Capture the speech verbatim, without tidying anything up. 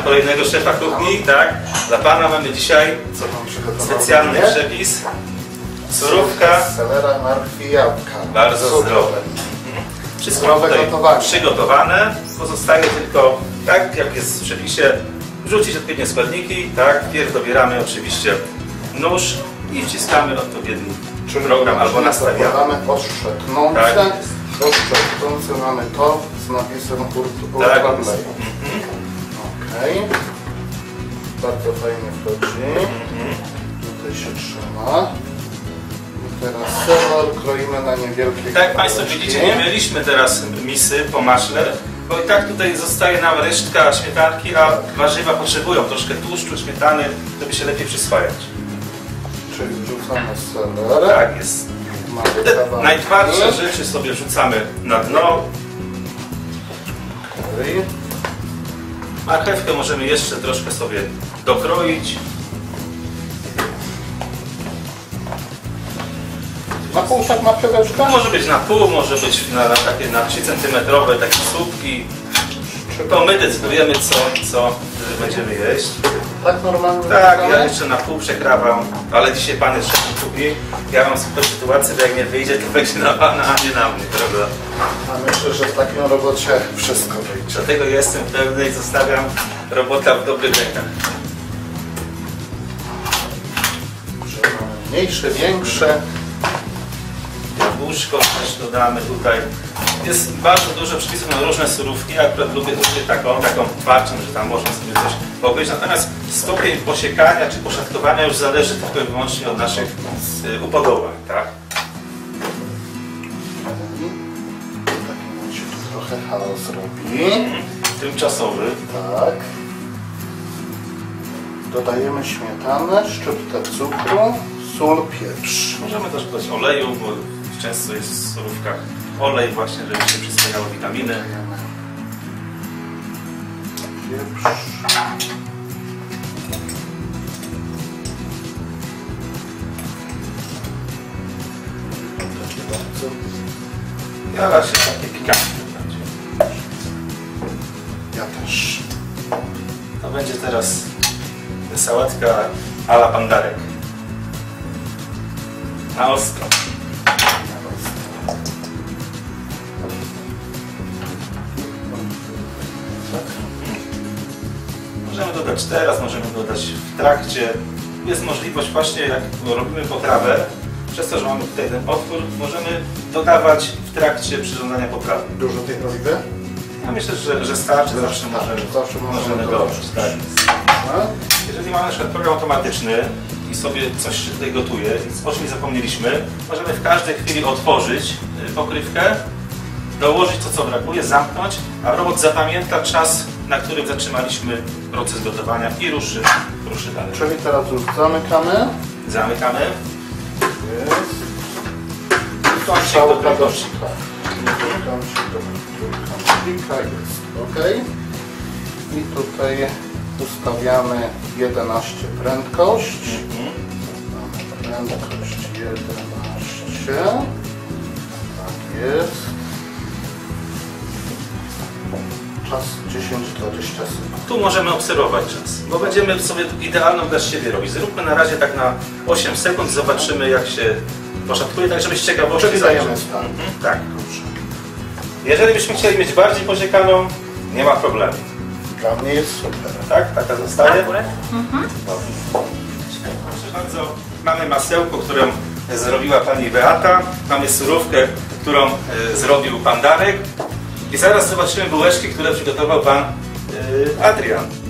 kolejnego szefa kuchni, tak? Dla pana mamy dzisiaj specjalny przepis. Surówka. Selera, marchwi, jabłka. Bardzo zdrowe. Wszystko tutaj przygotowane. Pozostaje tylko, tak jak jest w przepisie, wrzucić odpowiednie składniki, tak? Wpierw dobieramy oczywiście nóż i wciskamy odpowiedni Czyli program albo nastawiamy. Mamy odszczepnące. Tak. Odszczepnące mamy to z napisem Ultra Tak. Play. Okej. Bardzo fajnie wchodzi. Mhm. Tutaj się trzyma. I teraz serwer kroimy na niewielkie Tak jak kawałeczki. Państwo widzicie, nie mieliśmy teraz misy po maśle, bo i tak tutaj zostaje nam resztka śmietanki, a warzywa potrzebują troszkę tłuszczu, śmietany, żeby się lepiej przyswajać. Czyli wrzucamy seler. Tak jest. Mamy Te kawałki. najtwardsze rzeczy sobie wrzucamy na dno. Okej. Marchewkę możemy jeszcze troszkę sobie dokroić. Na pół tak ma przewieszka? Może być na pół, może być na, na takie na trzy centymetrowe takie słupki. To my decydujemy, co, co będziemy jeść. Tak normalnie? Tak, ja jeszcze na pół przekrawam, ale dzisiaj pan jest szefem kuchni. Ja mam super sytuację, że jak nie wyjdzie, to będzie na pana, a nie na mnie, prawda? A myślę, że w takim robocie wszystko wyjdzie. Dlatego jestem pewny i zostawiam robota w dobrych rękach. Że mamy mniejsze, większe. Jabłuszko też dodamy tutaj. Jest bardzo dużo przepisów na różne surówki. Ja akurat lubię, lubię taką, taką twardszą, że tam można sobie coś pogryźć. Natomiast stopień posiekania czy poszatkowania już zależy tylko i wyłącznie od naszych y, upodobań, tak? Taki nam się tu trochę chaos robi. Tymczasowy. Tak. Dodajemy śmietanę, szczyptę cukru, sól, pieprz. Możemy też dodać oleju, bo często jest w surówkach olej właśnie, żeby się przyswajały witaminy. Pieprz. Takie bardzo. Ja właśnie takie pikantne będzie. Ja też. To będzie teraz sałatka a la pandarek. Na ostro. Możemy dodać teraz, możemy dodać w trakcie. Jest możliwość właśnie, jak robimy potrawę, przez to, że mamy tutaj ten otwór, możemy dodawać w trakcie przyrządzania potrawy. Dużo tej oliwy? Ja myślę, że, że starczy, zawsze Tak, możemy, zawsze możemy możemy dodać. dodać. Tak. Jeżeli mamy na przykład program automatyczny i sobie coś się tutaj gotuje, o czym zapomnieliśmy, możemy w każdej chwili otworzyć pokrywkę, dołożyć to, co brakuje, zamknąć, a robot zapamięta czas, na którym zatrzymaliśmy proces gotowania i ruszy, ruszy dalej. Czyli teraz już zamykamy. Zamykamy. Jest. Kącik do trójkącika. Kącik do trójkącika jest. Ok. I tutaj ustawiamy jedenaście prędkość. Mhm. Mamy prędkość jedenaście. Tak jest. Czas dziesięć do dwudziestu sekund. Tu możemy obserwować czas, bo będziemy sobie idealną dla siebie robić. Zróbmy na razie tak na osiem sekund, zobaczymy jak się poszatkuje, tak żeby z ciekawości Czyli dajemy stan. Mhm, tak. Jeżeli byśmy chcieli mieć bardziej posiekaną, nie ma problemu. Dla mnie jest super. Tak? Taka zostaje? Mhm. Proszę bardzo, mamy masełko, którą zrobiła pani Beata, mamy surówkę, którą e, zrobił pan Darek i zaraz zobaczymy bułeczki, które przygotował pan e, Adrian.